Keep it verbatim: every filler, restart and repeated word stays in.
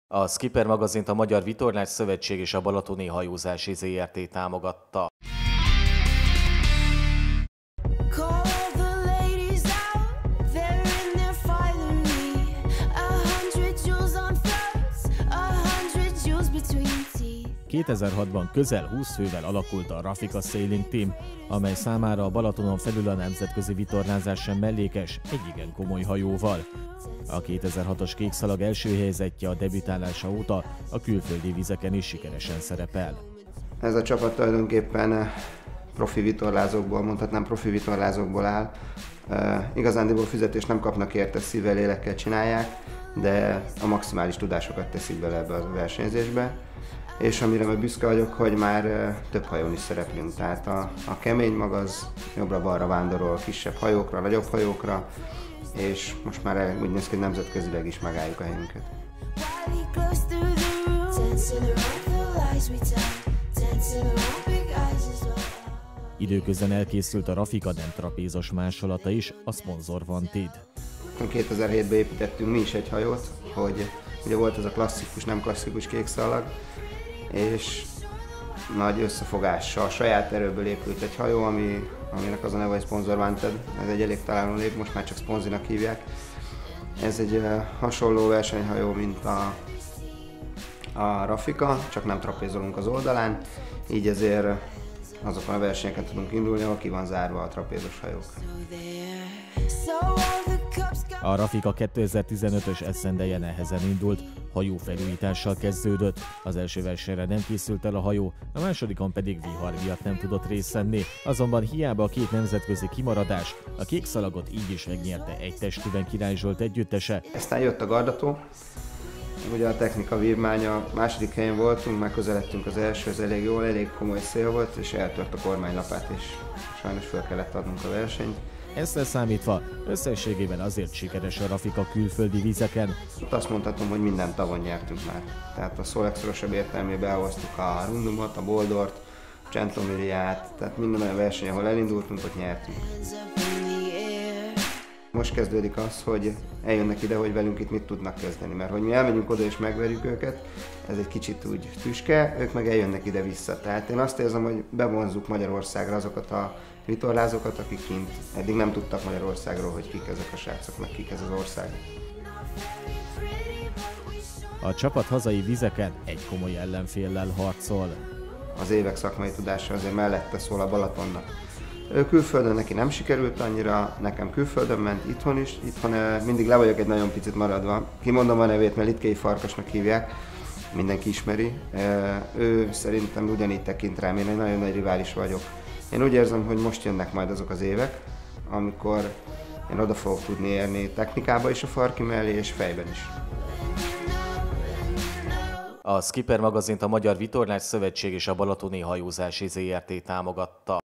A Skipper magazint a Magyar Vitorlás Szövetség és a Balatoni Hajózási zé er té támogatta. kétezer-hatban közel húsz fővel alakult a Rafika Sailing Team, amely számára a Balatonon felül a nemzetközi vitorlázás sem mellékes, egy igen komoly hajóval. A kétezer-hatos kékszalag első helyzetje a debütálása óta a külföldi vizeken is sikeresen szerepel. Ez a csapat tulajdonképpen profi vitorlázókból, mondhatnám profi vitorlázókból áll. E, igazándiból fizetést nem kapnak érte, szívvel, lélekkel csinálják, de a maximális tudásokat teszik bele ebbe a versenyzésbe. És amire meg büszke vagyok, hogy már több hajón is szereplünk. Tehát a, a kemény mag az jobbra-balra vándorol kisebb hajókra, nagyobb hajókra, és most már úgy néz ki, hogy nemzetközileg is megálljuk a helyünket. Időközben elkészült a Rafika nem trapézos másolata is, a szponzor Vanted. kétezer-hétben építettünk mi is egy hajót, hogy ugye volt ez a klasszikus, nem klasszikus kékszalag, és nagy összefogással, saját erőből épült egy hajó, ami, aminek az a neve, hogy Sponsor Vanted. Ez egy elég találó név, most már csak Sponzinak hívják. Ez egy uh, hasonló versenyhajó, mint a, a Rafika, csak nem trapézolunk az oldalán, így ezért azokon a versenyeken tudunk indulni, ahol ki van zárva a trapézos hajók. A Rafika kétezer-tizenötös esztendeje nehezen indult, hajófelújítással kezdődött. Az első versenyre nem készült el a hajó, a másodikon pedig vihar miatt nem tudott részt venni, azonban hiába a két nemzetközi kimaradás, a kékszalagot így is megnyerte egy testűben Király Zsolt együttese. Aztán jött a Gardató, ugye a technika vívmánya, második helyen voltunk, már közeledtünk az elsőhöz, elég jól, elég komoly szél volt, és eltört a kormánylapát, és sajnos fel kellett adnunk a versenyt. Ezt leszámítva összességében azért sikeres a Rafika külföldi vizeken. Azt mondhatom, hogy minden tavon nyertünk már. Tehát a szó legszorosabb értelmében elhoztuk a Rundumot, a Boldort, a Centomiliát, tehát minden olyan verseny, ahol elindultunk, ott nyertünk. Most kezdődik az, hogy eljönnek ide, hogy velünk itt mit tudnak kezdeni, mert hogy mi elmegyünk oda és megverjük őket, ez egy kicsit úgy tüske, ők meg eljönnek ide vissza. Tehát én azt érzem, hogy bevonzuk Magyarországra azokat a vitorlázókat, akik kint eddig nem tudtak Magyarországról, hogy kik ezek a srácok, meg kik ez az ország. A csapat hazai vizeken egy komoly ellenféllel harcol. Az évek szakmai tudása azért mellette szól a Balatonnak. Külföldön neki nem sikerült annyira, nekem külföldön ment, itthon is. Itthon mindig le vagyok egy nagyon picit maradva. Kimondom a nevét, mert Litkei Farkasnak hívják, mindenki ismeri. Ő szerintem ugyanígy tekint rám, én egy nagyon nagy rivális vagyok. Én úgy érzem, hogy most jönnek majd azok az évek, amikor én oda fogok tudni érni technikába is a Farki mellé, és fejben is. A Skipper magazint a Magyar Vitorlás Szövetség és a Balatoni Hajózási zé er té támogatta.